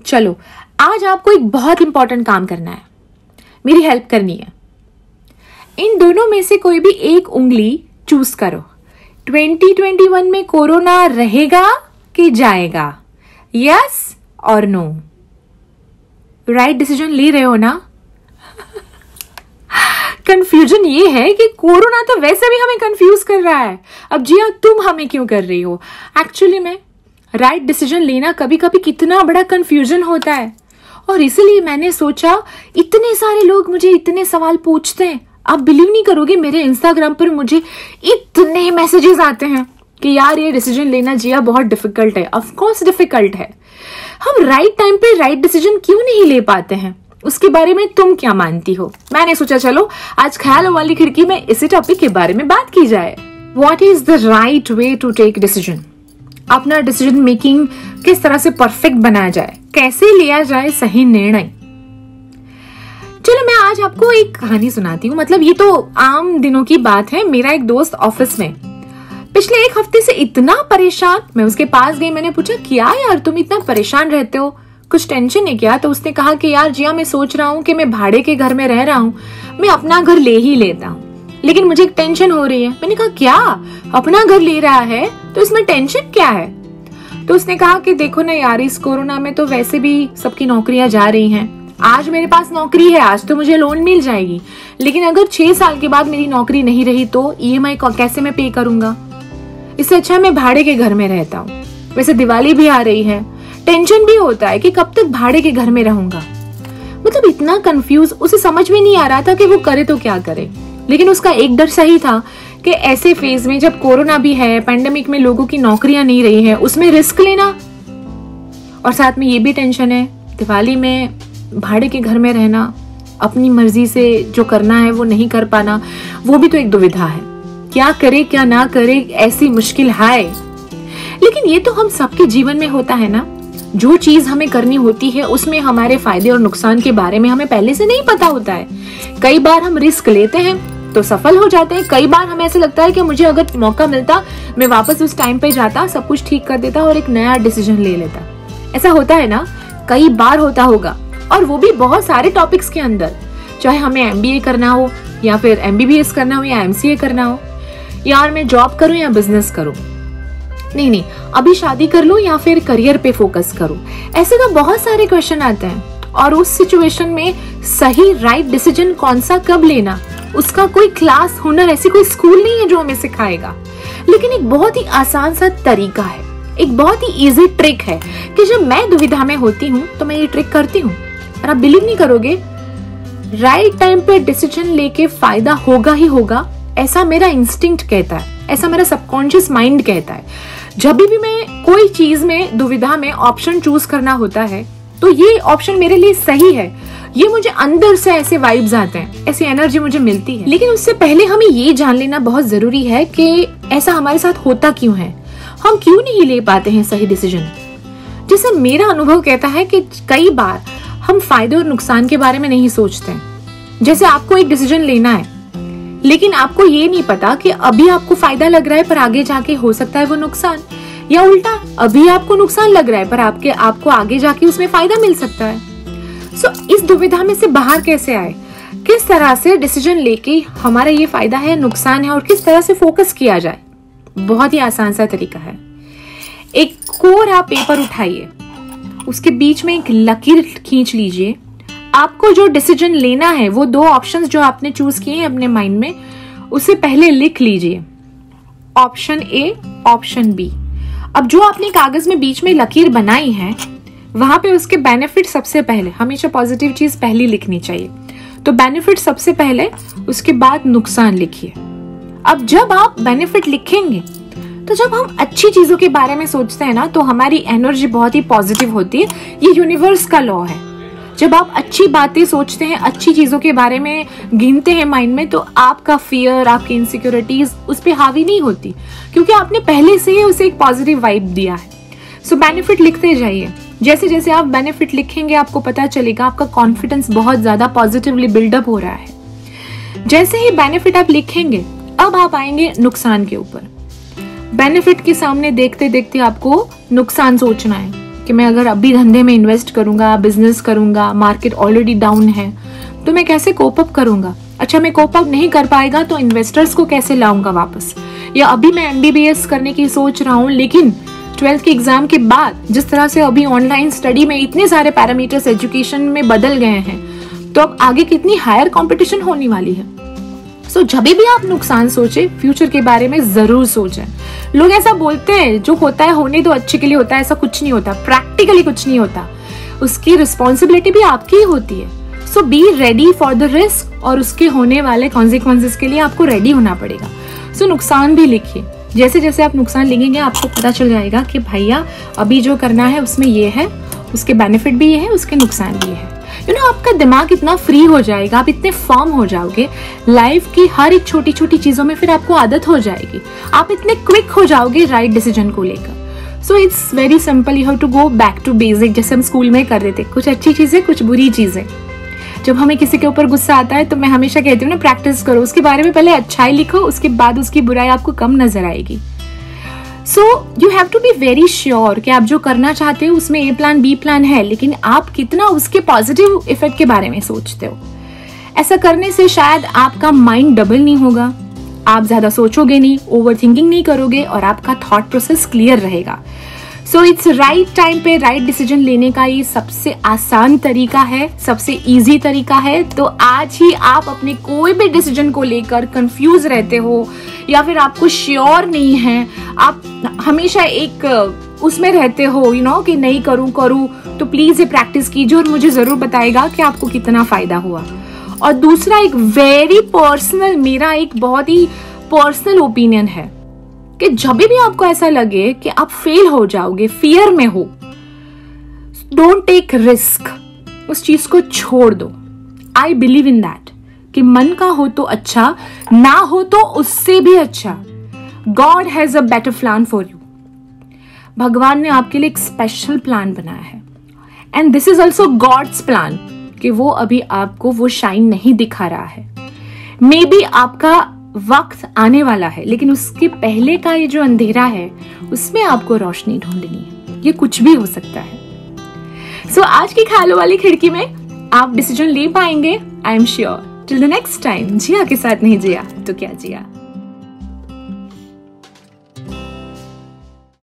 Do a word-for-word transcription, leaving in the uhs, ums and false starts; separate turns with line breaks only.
चलो आज आपको एक बहुत इंपॉर्टेंट काम करना है, मेरी हेल्प करनी है। इन दोनों में से कोई भी एक उंगली चूज करो। ट्वेंटी ट्वेंटी वन में कोरोना रहेगा कि जाएगा? यस और नो? राइट डिसीजन ले रहे हो ना? कंफ्यूजन ये है कि कोरोना तो वैसे भी हमें कंफ्यूज कर रहा है, अब जिया तुम हमें क्यों कर रही हो? एक्चुअली में राइट डिसीजन लेना कभी कभी कितना बड़ा कंफ्यूजन होता है, और इसीलिए मैंने सोचा, इतने सारे लोग मुझे इतने सवाल पूछते हैं, आप बिलीव नहीं करोगे मेरे इंस्टाग्राम पर मुझे इतने मैसेजेस आते हैं कि यार ये डिसीजन लेना जिया बहुत डिफिकल्ट है। ऑफ कोर्स डिफिकल्ट है, हम राइट टाइम पे राइट डिसीजन क्यों नहीं ले पाते हैं, उसके बारे में तुम क्या मानती हो? मैंने सोचा चलो आज ख्यालों वाली खिड़की में इसी टॉपिक के बारे में बात की जाए। What is the right way to take decision? अपना डिसीजन मेकिंग किस तरह से परफेक्ट बनाया जाए, कैसे लिया जाए सही निर्णय। चलो मैं आज आपको एक कहानी सुनाती हूँ। मतलब ये तो आम दिनों की बात है। मेरा एक दोस्त ऑफिस में पिछले एक हफ्ते से इतना परेशान, मैं उसके पास गई, मैंने पूछा क्या यार तुम इतना परेशान रहते हो, कुछ टेंशन है क्या? तो उसने कहा कि यार जिया मैं सोच रहा हूँ कि मैं भाड़े के घर में रह रहा हूँ, मैं अपना घर ले ही लेता हूँ, लेकिन मुझे एक टेंशन हो रही है। मैंने कहा क्या, अपना घर ले रहा है तो इसमें टेंशन क्या है? तो उसने कहा कि देखो ना यार, इस कोरोना में तो वैसे भी सबकी नौकरियां जा रही हैं। आज मेरे पास नौकरी है, आज तो मुझे लोन मिल जाएगी, लेकिन अगर छह साल के बाद मेरी नौकरी नहीं रही तो ईएमआई कैसे मैं पे करूंगा? इससे अच्छा मैं भाड़े के घर में रहता हूँ। वैसे दिवाली भी आ रही है, टेंशन भी होता है कि कब तक भाड़े के घर में रहूंगा। मतलब इतना कंफ्यूज, उसे समझ में नहीं आ रहा था कि वो करे तो क्या करे। लेकिन उसका एक डर सही था कि ऐसे फेज में जब कोरोना भी है, पेंडेमिक में लोगों की नौकरियां नहीं रही है, उसमें रिस्क लेना, और साथ में ये भी टेंशन है दिवाली में भाड़े के घर में रहना, अपनी मर्जी से जो करना है वो नहीं कर पाना, वो भी तो एक दुविधा है। क्या करे क्या ना करे, ऐसी मुश्किल है। लेकिन ये तो हम सबके जीवन में होता है ना, जो चीज हमें करनी होती है उसमें हमारे फायदे और नुकसान के बारे में हमें पहले से नहीं पता होता है। कई बार हम रिस्क लेते हैं तो सफल हो जाते हैं, कई बार हमें ऐसे लगता है कि मुझे अगर मौका मिलता मैं वापस उस टाइम पे जाता, सब कुछ ठीक कर देता और एक नया डिसीजन ले लेता। ऐसा होता है ना, कई बार होता होगा, और वो भी बहुत सारे टॉपिक्स के अंदर, चाहे हमें एमबीए करना हो या फिर एमबीबीएस करना हो या एमसीए करना हो, यार मैं जॉब करूं या बिजनेस करूं, नहीं नहीं अभी शादी कर लूं या फिर करियर पे फोकस करूं। ऐसे तो बहुत सारे क्वेश्चन आते हैं, और उस सिचुएशन में सही राइट डिसीजन कौन सा कब लेना, उसका कोई क्लास, हुनर, ऐसी कोई स्कूल नहीं है जो हमें सिखाएगा। लेकिन एक बहुत ही आसान सा तरीका है, एक बहुत ही इजी ट्रिक है कि जब मैं दुविधा में होती हूँ तो मैं ये ट्रिक करती हूँ, और आप बिलीव नहीं करोगे, राइट टाइम पे डिसीजन लेके फायदा होगा ही होगा, ऐसा मेरा इंस्टिंक्ट कहता है, ऐसा मेरा सबकॉन्शियस माइंड कहता है। जब भी मैं कोई चीज में दुविधा में ऑप्शन चूज करना होता है तो ये ऑप्शन मेरे लिए सही है, ये मुझे अंदर से ऐसे वाइब्स आते हैं, ऐसी एनर्जी मुझे मिलती है। लेकिन उससे पहले हमें ये जान लेना बहुत जरूरी है कि ऐसा हमारे साथ होता क्यों है, हम क्यों नहीं ले पाते हैं सही डिसीजन। जैसे मेरा अनुभव कहता है कि कई बार हम फायदे और नुकसान के बारे में नहीं सोचते हैं। जैसे आपको एक डिसीजन लेना है, लेकिन आपको ये नहीं पता कि अभी आपको फायदा लग रहा है पर आगे जाके हो सकता है वो नुकसान, या उल्टा अभी आपको नुकसान लग रहा है पर आपके आपको आगे जाके उसमें फायदा मिल सकता है। सो so, इस दुविधा में से बाहर कैसे आए, किस तरह से डिसीजन लेके हमारा ये फायदा है नुकसान है और किस तरह से फोकस किया जाए, बहुत ही आसान सा तरीका है। एक कोरा पेपर उठाइए, उसके बीच में एक लकीर खींच लीजिए। आपको जो डिसीजन लेना है, वो दो ऑप्शंस जो आपने चूज किए हैं अपने माइंड में, उसे पहले लिख लीजिए, ऑप्शन ए, ऑप्शन बी। अब जो आपने कागज में बीच में लकीर बनाई है, वहां पे उसके बेनिफिट सबसे पहले, हमेशा पॉजिटिव चीज पहली लिखनी चाहिए, तो बेनिफिट सबसे पहले, उसके बाद नुकसान लिखिए। अब जब आप बेनिफिट लिखेंगे तो जब हम अच्छी चीजों के बारे में सोचते हैं ना, तो हमारी एनर्जी बहुत ही पॉजिटिव होती है। ये यूनिवर्स का लॉ है। जब आप अच्छी बातें सोचते हैं, अच्छी चीजों के बारे में गिनते हैं माइंड में, तो आपका फियर, आपकी इनसिक्योरिटीज उस पर हावी नहीं होती, क्योंकि आपने पहले से ही उसे एक पॉजिटिव वाइब दिया है। सो बेनिफिट लिखते जाइए। जैसे जैसे आप बेनिफिट लिखेंगे, आपको पता चलेगा आपका कॉन्फिडेंस बहुत ज्यादा पॉजिटिवली बिल्डअप हो रहा है। जैसे ही बेनिफिट आप लिखेंगे, अब आप आएंगे नुकसान के ऊपर। बेनिफिट के सामने देखते देखते आपको नुकसान सोचना है कि मैं अगर अभी धंधे में इन्वेस्ट करूंगा, बिजनेस करूंगा, मार्केट ऑलरेडी डाउन है, तो मैं कैसे कोप अप करूंगा। अच्छा, मैं कोप अप नहीं कर पाएगा तो इन्वेस्टर्स को कैसे लाऊंगा वापस। या अभी मैं एमबीबीएस करने की सोच रहा हूँ, लेकिन ट्वेल्थ के एग्जाम के बाद जिस तरह से अभी ऑनलाइन स्टडी में इतने सारे पैरामीटर्स एजुकेशन में बदल गए हैं, तो अब आगे कितनी हायर कंपटीशन होने वाली है। सो so, जब भी आप नुकसान सोचे, फ्यूचर के बारे में जरूर सोचें। लोग ऐसा बोलते हैं जो होता है होने तो अच्छे के लिए होता है, ऐसा कुछ नहीं होता, प्रैक्टिकली कुछ नहीं होता, उसकी रिस्पॉन्सिबिलिटी भी आपकी ही होती है। So be ready for the risk, और उसके होने वाले कॉन्सिक्वेंसेस के लिए आपको रेडी होना पड़ेगा। सो so, नुकसान भी लिखिए। जैसे जैसे आप नुकसान लिखेंगे आपको पता चल जाएगा कि भैया अभी जो करना है उसमें ये है, उसके बेनिफिट भी ये है, उसके नुकसान भी है। यू नो, आपका दिमाग इतना फ्री हो जाएगा, आप इतने फर्म हो जाओगे, लाइफ की हर एक छोटी छोटी चीजों में फिर आपको आदत हो जाएगी, आप इतने क्विक हो जाओगे राइट डिसीजन को लेकर। So it's very simple, you have to go back to basic, जैसे हम स्कूल में कर रहे थे, कुछ अच्छी चीजें कुछ बुरी चीजें। जब हमें किसी के ऊपर गुस्सा आता है तो मैं हमेशा कहती हूँ ना, प्रैक्टिस करो, उसके बारे में पहले अच्छाई लिखो, उसके बाद उसकी बुराई आपको कम नजर आएगी। So you have to be very sure कि आप जो करना चाहते हो उसमें ए प्लान बी प्लान है, लेकिन आप कितना उसके पॉजिटिव इफेक्ट के बारे में सोचते हो। ऐसा करने से शायद आपका माइंड डबल नहीं होगा, आप ज्यादा सोचोगे नहीं, ओवर थिंकिंग नहीं करोगे, और आपका थॉट प्रोसेस क्लियर रहेगा। सो इट्स राइट टाइम पे राइट डिसीजन लेने का ये सबसे आसान तरीका है, सबसे इजी तरीका है। तो आज ही आप अपने कोई भी डिसीजन को लेकर कंफ्यूज रहते हो या फिर आपको श्योर नहीं है, आप हमेशा एक उसमें रहते हो यू नो कि नहीं करूं करूं, तो प्लीज ये प्रैक्टिस कीजिए और मुझे जरूर बताएगा कि आपको कितना फायदा हुआ। और दूसरा, एक वेरी पर्सनल, मेरा एक बहुत ही पर्सनल ओपिनियन है कि जब भी आपको ऐसा लगे कि आप फेल हो जाओगे, फियर में हो, डोंट टेक रिस्क, उस चीज को छोड़ दो। आई बिलीव इन दैट कि मन का हो तो अच्छा, ना हो तो उससे भी अच्छा। God has a better plan for you. भगवान ने आपके लिए एक स्पेशल प्लान बनाया है, and this is also God's plan, कि वो अभी आपको वो शाइन नहीं दिखा रहा है। मे बी आपका वक्त आने वाला है, लेकिन उसके पहले का ये जो अंधेरा है उसमें आपको रोशनी ढूंढनी है। ये कुछ भी हो सकता है। सो so, आज की ख्यालों वाली खिड़की में आप डिसीजन ले पाएंगे, I am sure. Till the next time, Jiya के साथ नहीं जिया तो क्या जिया।